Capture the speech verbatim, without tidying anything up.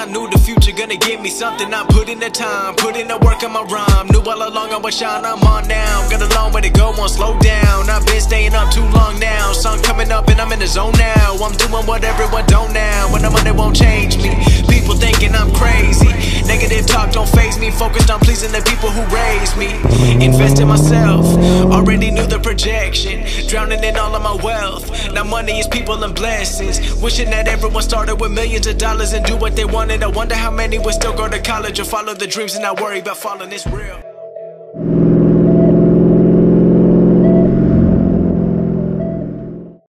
I knew the future gonna give me something. I put in the time, put in the work on my rhyme. Knew all along I was shine, I'm on now. Got a long way to go, won't slow down. I've been staying up too long now. Sun coming up and I'm in the zone now. I'm doing what everyone don't now. When I'm on it won't change me. People thinking I'm crazy. Negative talk don't faze me. Focused on pleasing the people who raised me. Invest in myself, already knew the projection. Drowning in all of my wealth. Now money is people and blessings. Wishing that everyone started with millions of dollars and do what they wanted. I wonder how many would still go to college or follow the dreams and not worry about falling. It's real.